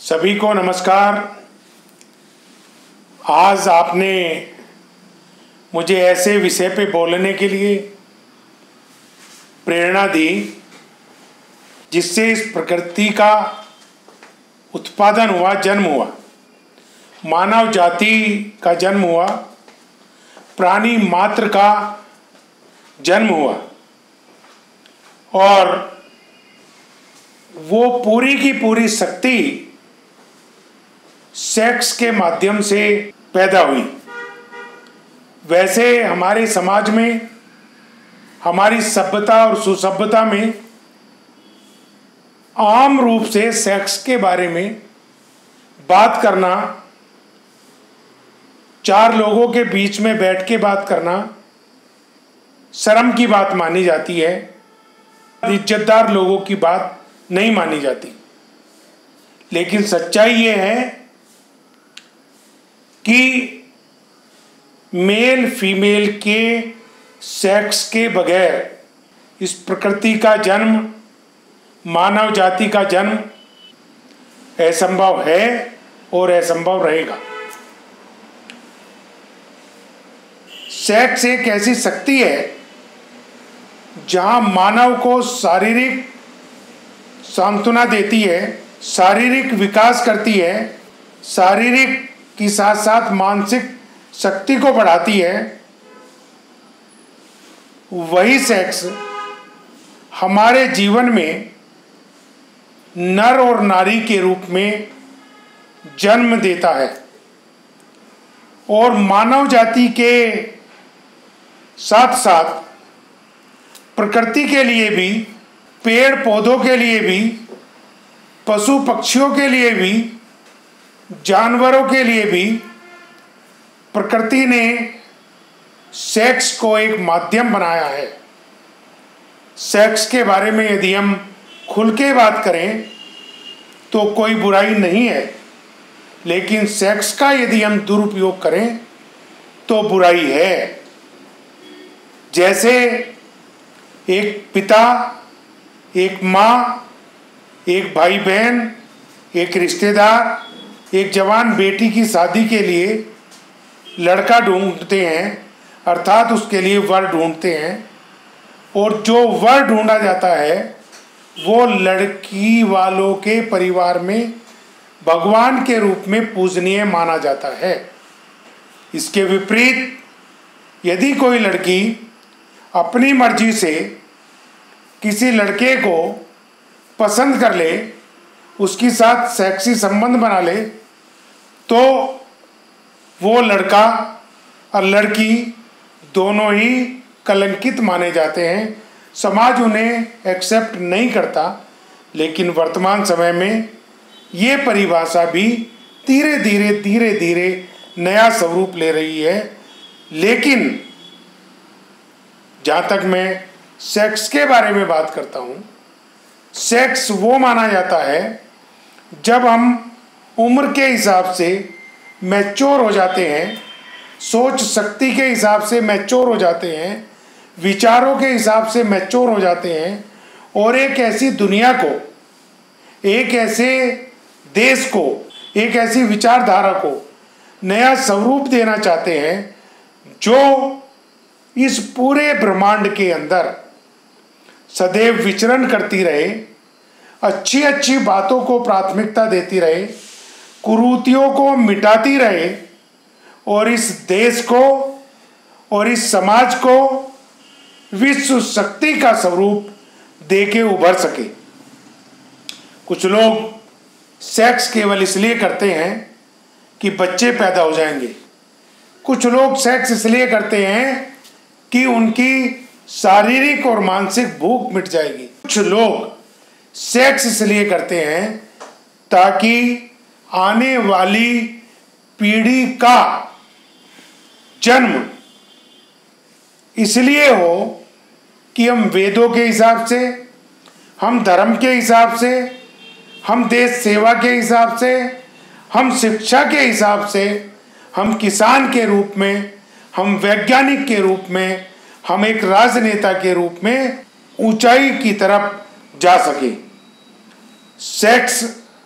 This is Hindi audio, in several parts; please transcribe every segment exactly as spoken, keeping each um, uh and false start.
सभी को नमस्कार। आज आपने मुझे ऐसे विषय पे बोलने के लिए प्रेरणा दी जिससे इस प्रकृति का उत्पादन हुआ, जन्म हुआ, मानव जाति का जन्म हुआ, प्राणी मात्र का जन्म हुआ और वो पूरी की पूरी शक्ति सेक्स के माध्यम से पैदा हुई। वैसे हमारे समाज में, हमारी सभ्यता और सुसभ्यता में आम रूप से सेक्स के बारे में बात करना, चार लोगों के बीच में बैठ के बात करना शर्म की बात मानी जाती है, इज्जतदार लोगों की बात नहीं मानी जाती। लेकिन सच्चाई ये है कि मेल फीमेल के सेक्स के बगैर इस प्रकृति का जन्म, मानव जाति का जन्म असंभव है और असंभव रहेगा। सेक्स एक ऐसी शक्ति है जहां मानव को शारीरिक सांत्वना देती है, शारीरिक विकास करती है, शारीरिक के साथ साथ मानसिक शक्ति को बढ़ाती है। वही सेक्स हमारे जीवन में नर और नारी के रूप में जन्म देता है और मानव जाति के साथ साथ प्रकृति के लिए भी, पेड़ पौधों के लिए भी, पशु पक्षियों के लिए भी, जानवरों के लिए भी प्रकृति ने सेक्स को एक माध्यम बनाया है। सेक्स के बारे में यदि हम खुल के बात करें तो कोई बुराई नहीं है, लेकिन सेक्स का यदि हम दुरुपयोग करें तो बुराई है। जैसे एक पिता, एक माँ, एक भाई बहन, एक रिश्तेदार एक जवान बेटी की शादी के लिए लड़का ढूंढते हैं, अर्थात उसके लिए वर ढूंढते हैं, और जो वर ढूंढा जाता है वो लड़की वालों के परिवार में भगवान के रूप में पूजनीय माना जाता है। इसके विपरीत यदि कोई लड़की अपनी मर्जी से किसी लड़के को पसंद कर ले, उसके साथ सेक्सी संबंध बना ले, तो वो लड़का और लड़की दोनों ही कलंकित माने जाते हैं। समाज उन्हें एक्सेप्ट नहीं करता। लेकिन वर्तमान समय में ये परिभाषा भी धीरे धीरे धीरे धीरे नया स्वरूप ले रही है। लेकिन जहाँ तक मैं सेक्स के बारे में बात करता हूँ, सेक्स वो माना जाता है जब हम उम्र के हिसाब से मैच्योर हो जाते हैं, सोच शक्ति के हिसाब से मैच्योर हो जाते हैं, विचारों के हिसाब से मैच्योर हो जाते हैं और एक ऐसी दुनिया को, एक ऐसे देश को, एक ऐसी विचारधारा को नया स्वरूप देना चाहते हैं जो इस पूरे ब्रह्मांड के अंदर सदैव विचरण करती रहे, अच्छी अच्छी बातों को प्राथमिकता देती रहे, कुरीतियों को मिटाती रहे और इस देश को और इस समाज को विश्व शक्ति का स्वरूप देके उभर सके। कुछ लोग सेक्स केवल इसलिए करते हैं कि बच्चे पैदा हो जाएंगे। कुछ लोग सेक्स इसलिए करते हैं कि उनकी शारीरिक और मानसिक भूख मिट जाएगी। कुछ लोग सेक्स इसलिए करते हैं ताकि आने वाली पीढ़ी का जन्म इसलिए हो कि हम वेदों के हिसाब से, हम धर्म के हिसाब से, हम देश सेवा के हिसाब से, हम शिक्षा के हिसाब से, हम किसान के रूप में, हम वैज्ञानिक के रूप में, हम एक राजनेता के रूप में ऊंचाई की तरफ जा सके। सेक्स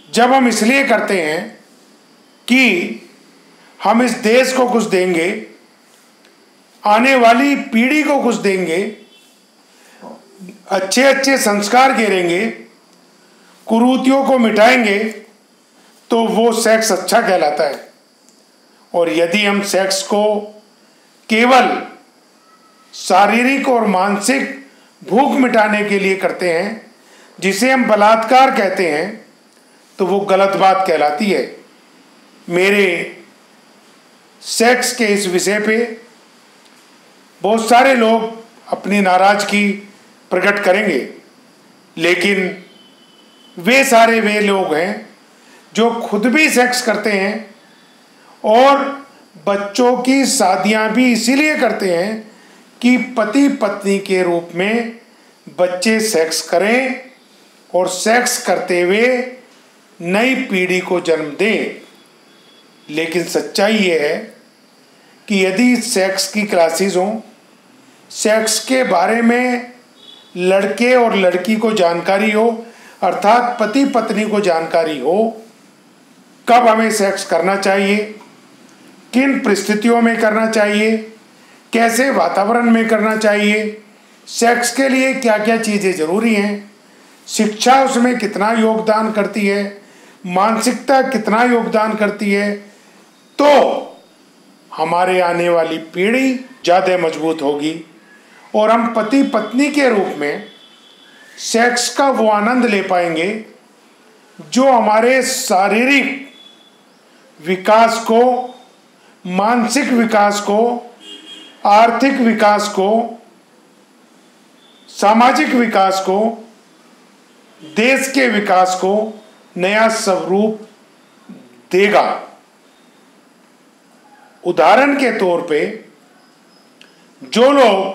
जब हम इसलिए करते हैं कि हम इस देश को कुछ देंगे, आने वाली पीढ़ी को कुछ देंगे, अच्छे अच्छे संस्कार गिरेंगे, कुरीतियों को मिटाएंगे, तो वो सेक्स अच्छा कहलाता है। और यदि हम सेक्स को केवल शारीरिक और मानसिक भूख मिटाने के लिए करते हैं, जिसे हम बलात्कार कहते हैं, तो वो गलत बात कहलाती है। मेरे सेक्स के इस विषय पे बहुत सारे लोग अपनी नाराजगी प्रकट करेंगे, लेकिन वे सारे वे लोग हैं जो खुद भी सेक्स करते हैं और बच्चों की शादियां भी इसीलिए करते हैं कि पति पत्नी के रूप में बच्चे सेक्स करें और सेक्स करते हुए नई पीढ़ी को जन्म दें। लेकिन सच्चाई ये है कि यदि सेक्स की क्लासेस हों, सेक्स के बारे में लड़के और लड़की को जानकारी हो, अर्थात पति पत्नी को जानकारी हो, कब हमें सेक्स करना चाहिए, किन परिस्थितियों में करना चाहिए, कैसे वातावरण में करना चाहिए, सेक्स के लिए क्या क्या चीज़ें ज़रूरी हैं, शिक्षा उसमें कितना योगदान करती है, मानसिकता कितना योगदान करती है, तो हमारे आने वाली पीढ़ी ज़्यादा मजबूत होगी और हम पति पत्नी के रूप में सेक्स का वो आनंद ले पाएंगे जो हमारे शारीरिक विकास को, मानसिक विकास को, आर्थिक विकास को, सामाजिक विकास को, देश के विकास को नया स्वरूप देगा। उदाहरण के तौर पे जो लोग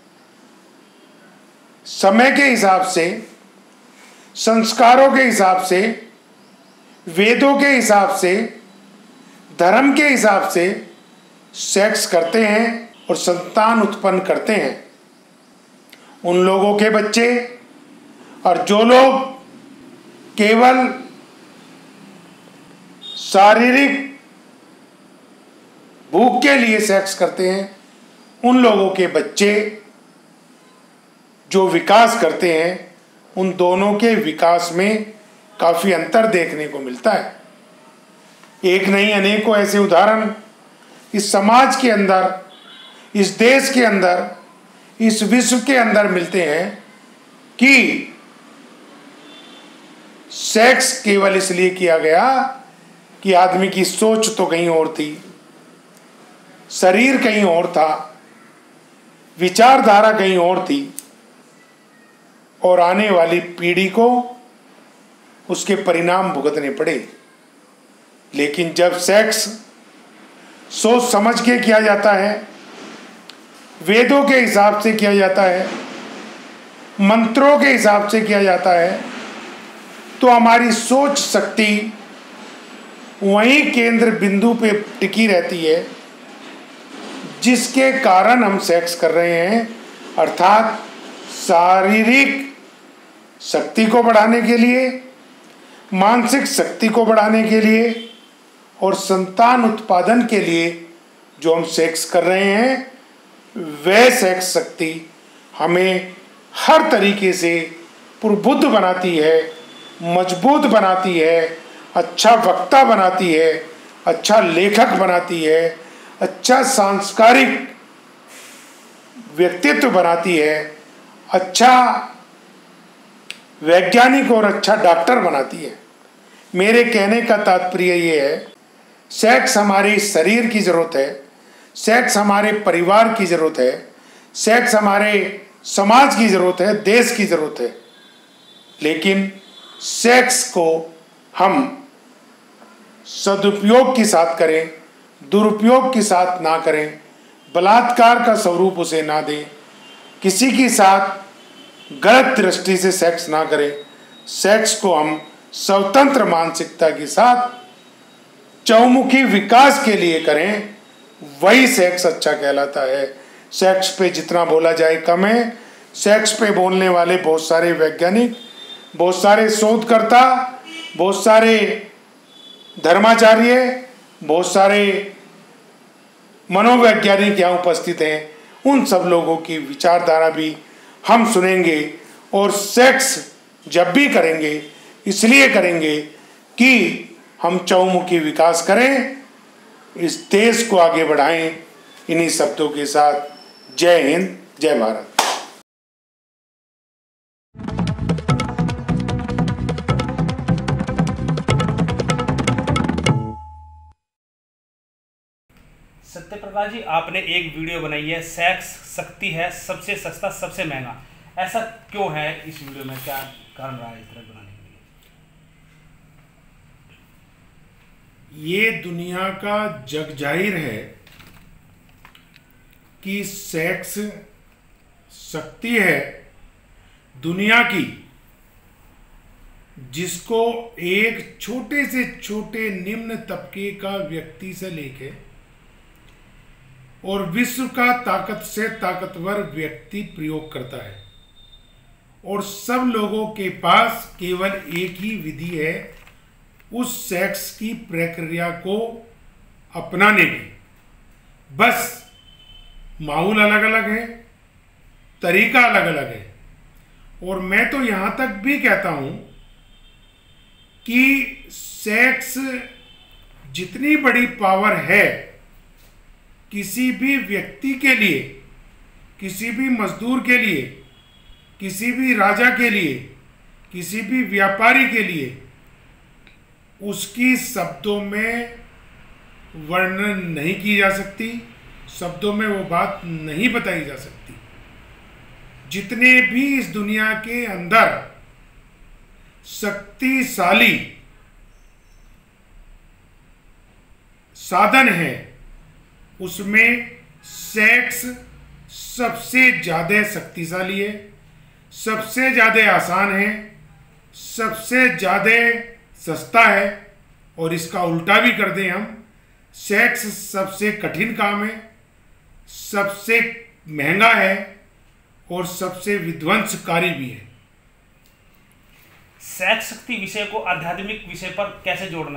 समय के हिसाब से, संस्कारों के हिसाब से, वेदों के हिसाब से, धर्म के हिसाब से सेक्स करते हैं और संतान उत्पन्न करते हैं, उन लोगों के बच्चे, और जो लोग केवल शारीरिक भूख के लिए सेक्स करते हैं, उन लोगों के बच्चे जो विकास करते हैं, उन दोनों के विकास में काफ़ी अंतर देखने को मिलता है। एक नहीं अनेकों ऐसे उदाहरण इस समाज के अंदर, इस देश के अंदर, इस विश्व के अंदर मिलते हैं कि सेक्स केवल इसलिए किया गया कि आदमी की सोच तो कहीं और थी, शरीर कहीं और था, विचारधारा कहीं और थी, और आने वाली पीढ़ी को उसके परिणाम भुगतने पड़े। लेकिन जब सेक्स सोच समझ के किया जाता है, वेदों के हिसाब से किया जाता है, मंत्रों के हिसाब से किया जाता है, तो हमारी सोच शक्ति वहीं केंद्र बिंदु पे टिकी रहती है, जिसके कारण हम सेक्स कर रहे हैं, अर्थात शारीरिक शक्ति को बढ़ाने के लिए, मानसिक शक्ति को बढ़ाने के लिए और संतान उत्पादन के लिए जो हम सेक्स कर रहे हैं, वह सेक्स शक्ति हमें हर तरीके से प्रबुद्ध बनाती है, मजबूत बनाती है, अच्छा वक्ता बनाती है, अच्छा लेखक बनाती है, अच्छा सांस्कारिक व्यक्तित्व बनाती है, अच्छा वैज्ञानिक और अच्छा डॉक्टर बनाती है। मेरे कहने का तात्पर्य ये है, सेक्स हमारे शरीर की ज़रूरत है, सेक्स हमारे परिवार की ज़रूरत है, सेक्स हमारे समाज की ज़रूरत है, देश की ज़रूरत है। लेकिन सेक्स को हम सदुपयोग के साथ करें, दुरुपयोग के साथ ना करें, बलात्कार का स्वरूप उसे ना दें, किसी के साथ गलत दृष्टि से सेक्स ना करें। सेक्स को हम स्वतंत्र मानसिकता के साथ चौमुखी विकास के लिए करें, वही सेक्स अच्छा कहलाता है। सेक्स पे जितना बोला जाए कम है। सेक्स पे बोलने वाले बहुत सारे वैज्ञानिक, बहुत सारे शोधकर्ता बहुत सारे धर्माचार्य, बहुत सारे मनोवैज्ञानिक यहाँ उपस्थित हैं। उन सब लोगों की विचारधारा भी हम सुनेंगे और सेक्स जब भी करेंगे इसलिए करेंगे कि हम चहुमुखी विकास करें, इस देश को आगे बढ़ाएं। इन्हीं शब्दों के साथ जय हिंद, जय भारत। सत्यप्रकाश जी, आपने एक वीडियो बनाई है, सेक्स शक्ति है सबसे सस्ता सबसे महंगा, ऐसा क्यों है? इस वीडियो में क्या कारण रहा है इस तरह बनाने के लिए? ये दुनिया का जग जाहिर है कि सेक्स शक्ति है दुनिया की, जिसको एक छोटे से छोटे निम्न तबके का व्यक्ति से लेके और विश्व का ताकत से ताकतवर व्यक्ति प्रयोग करता है। और सब लोगों के पास केवल एक ही विधि है उस सेक्स की प्रक्रिया को अपनाने की। बस माहौल अलग अलग है, तरीका अलग अलग है। और मैं तो यहां तक भी कहता हूं कि सेक्स जितनी बड़ी पावर है किसी भी व्यक्ति के लिए, किसी भी मजदूर के लिए, किसी भी राजा के लिए, किसी भी व्यापारी के लिए, उसकी शब्दों में वर्णन नहीं की जा सकती, शब्दों में वो बात नहीं बताई जा सकती। जितने भी इस दुनिया के अंदर शक्तिशाली साधन है उसमें सेक्स सबसे ज़्यादा शक्तिशाली है, सबसे ज़्यादा आसान है, सबसे ज़्यादा सस्ता है। और इसका उल्टा भी कर दें हम, सेक्स सबसे कठिन काम है, सबसे महंगा है और सबसे विध्वंसकारी भी है। सेक्स शक्ति विषय को आध्यात्मिक विषय पर कैसे जोड़ना?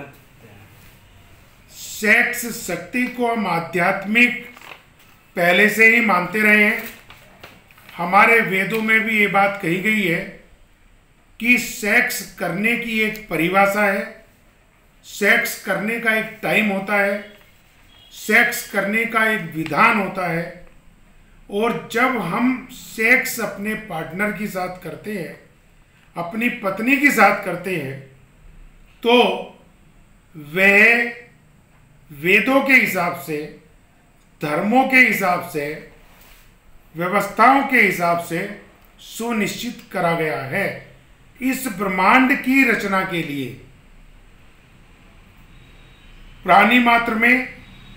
सेक्स शक्ति को हम आध्यात्मिक पहले से ही मानते रहे हैं। हमारे वेदों में भी ये बात कही गई है कि सेक्स करने की एक परिभाषा है, सेक्स करने का एक टाइम होता है, सेक्स करने का एक विधान होता है। और जब हम सेक्स अपने पार्टनर के साथ करते हैं, अपनी पत्नी के साथ करते हैं, तो वह वेदों के हिसाब से, धर्मों के हिसाब से, व्यवस्थाओं के हिसाब से सुनिश्चित करा गया है। इस ब्रह्मांड की रचना के लिए प्राणी मात्र में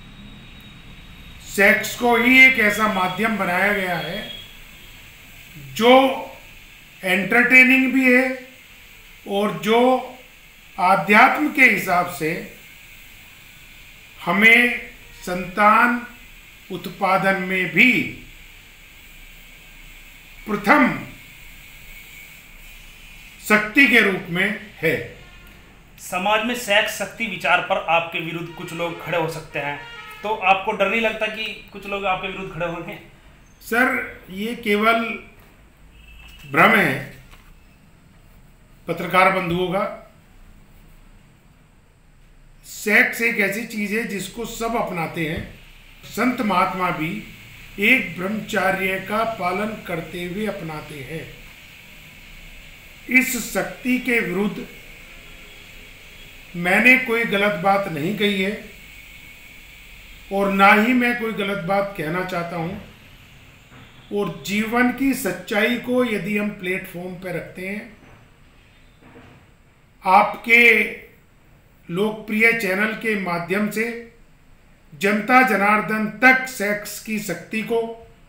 सेक्स को ही एक ऐसा माध्यम बनाया गया है जो एंटरटेनिंग भी है और जो आध्यात्म के हिसाब से हमें संतान उत्पादन में भी प्रथम शक्ति के रूप में है। समाज में सेक्स शक्ति विचार पर आपके विरुद्ध कुछ लोग खड़े हो सकते हैं, तो आपको डर नहीं लगता कि कुछ लोग आपके विरुद्ध खड़े होंगे? सर, ये केवल भ्रम है पत्रकार बंधुओं का। सेक्स एक ऐसी चीज है जिसको सब अपनाते हैं। संत महात्मा भी एक ब्रह्मचर्य का पालन करते हुए अपनाते हैं। इस शक्ति के विरुद्ध मैंने कोई गलत बात नहीं कही है और ना ही मैं कोई गलत बात कहना चाहता हूं। और जीवन की सच्चाई को यदि हम प्लेटफॉर्म पर रखते हैं, आपके लोकप्रिय चैनल के माध्यम से जनता जनार्दन तक सेक्स की शक्ति को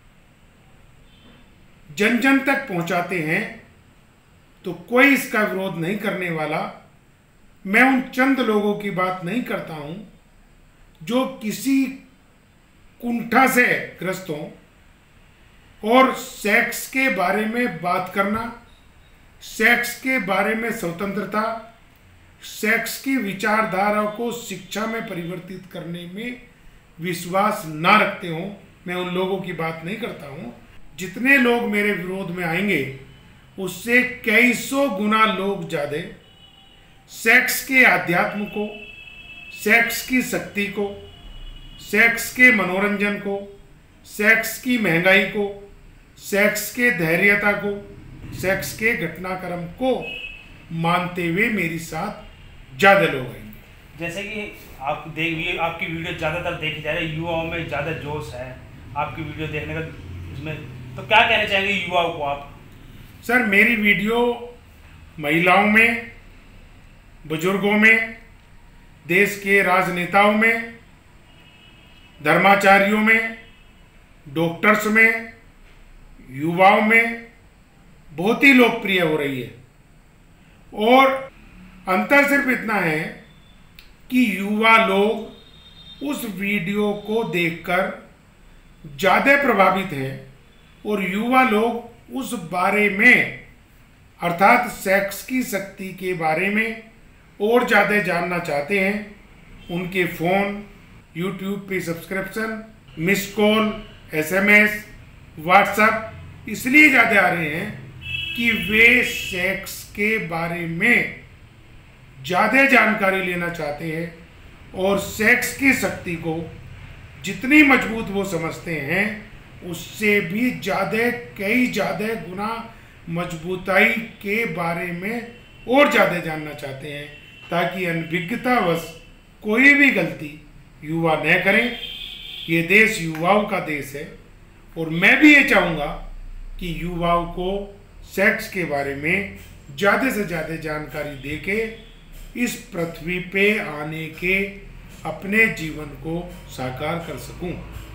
जन जन तक पहुंचाते हैं, तो कोई इसका विरोध नहीं करने वाला। मैं उन चंद लोगों की बात नहीं करता हूं जो किसी कुंठा से ग्रस्त हों और सेक्स के बारे में बात करना, सेक्स के बारे में स्वतंत्रता, सेक्स की विचारधारा को शिक्षा में परिवर्तित करने में विश्वास ना रखते हो, मैं उन लोगों की बात नहीं करता हूँ। जितने लोग मेरे विरोध में आएंगे उससे कई सौ गुना लोग ज़्यादा सेक्स के आध्यात्म को, सेक्स की शक्ति को, सेक्स के मनोरंजन को, सेक्स की महंगाई को, सेक्स के धैर्यता को, सेक्स के घटनाक्रम को मानते हुए मेरे साथ ज़्यादा लोग आएंगे। जैसे कि आप देख आपकी वीडियो ज़्यादातर देखी जा रही है, युवाओं में ज़्यादा जोश है आपकी वीडियो देखने का इसमें, तो क्या कहना चाहेंगे युवाओं को आप? सर, मेरी वीडियो महिलाओं में, बुजुर्गों में, देश के राजनेताओं में, धर्माचार्यों में, डॉक्टर्स में, युवाओं में बहुत ही लोकप्रिय हो रही है। और अंतर सिर्फ इतना है कि युवा लोग उस वीडियो को देखकर ज़्यादा प्रभावित हैं और युवा लोग उस बारे में अर्थात सेक्स की शक्ति के बारे में और ज़्यादा जानना चाहते हैं। उनके फ़ोन, यूट्यूब पे subscription, miss call, SMS, WhatsApp इसलिए ज़्यादा आ रहे हैं कि वे सेक्स के बारे में ज़्यादा जानकारी लेना चाहते हैं और सेक्स की शक्ति को जितनी मजबूत वो समझते हैं उससे भी ज़्यादा कई ज़्यादा गुना मजबूताई के बारे में और ज़्यादा जानना चाहते हैं, ताकि अनभिज्ञतावश कोई भी गलती युवा न करें। ये देश युवाओं का देश है और मैं भी ये चाहूँगा कि युवाओं को सेक्स के बारे में ज़्यादा से ज़्यादा जानकारी देके इस पृथ्वी पे आने के अपने जीवन को साकार कर सकूं।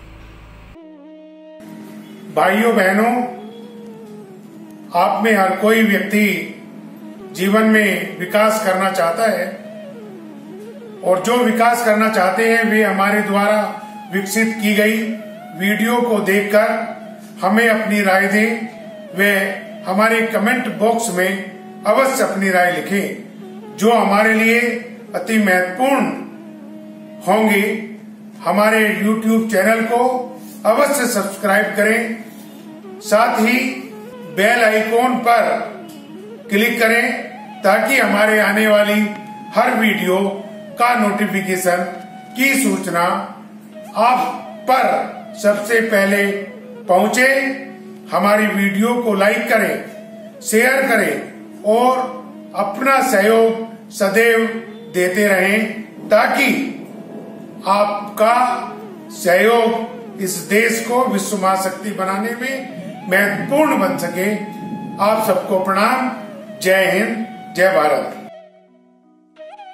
भाइयों बहनों, आप में हर कोई व्यक्ति जीवन में विकास करना चाहता है और जो विकास करना चाहते हैं वे हमारे द्वारा विकसित की गई वीडियो को देखकर हमें अपनी राय दें। वे हमारे कमेंट बॉक्स में अवश्य अपनी राय लिखें जो हमारे लिए अति महत्वपूर्ण होंगी। हमारे यूट्यूब चैनल को अवश्य सब्सक्राइब करें, साथ ही बेल आइकॉन पर क्लिक करें ताकि हमारे आने वाली हर वीडियो का नोटिफिकेशन की सूचना आप पर सबसे पहले पहुंचे। हमारी वीडियो को लाइक करें, शेयर करें और अपना सहयोग सदैव देते रहें ताकि आपका सहयोग इस देश को विश्व महाशक्ति बनाने में महत्वपूर्ण बन सके। आप सबको प्रणाम। जय हिंद, जय भारत।